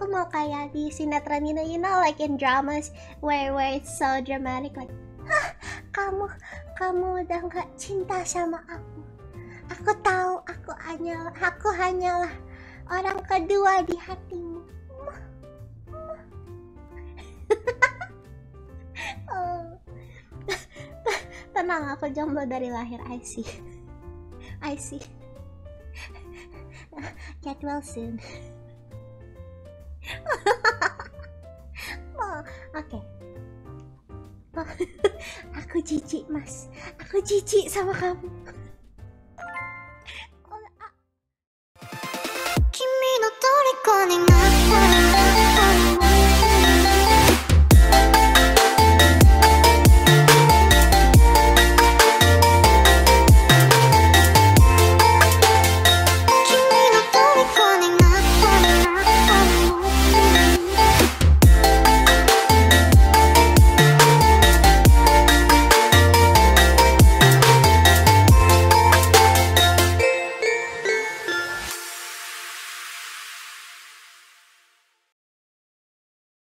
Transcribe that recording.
mau kayak di sinetron, you know, like in dramas where it's so dramatic, like, kamu udah nggak cinta sama aku. Aku tahu aku hanyalah orang kedua di hatimu. Oh. Tenang, aku jomblo dari lahir. I see. Get well soon. Oh, oke. Oh, aku jijik, Mas. Aku jijik sama kamu.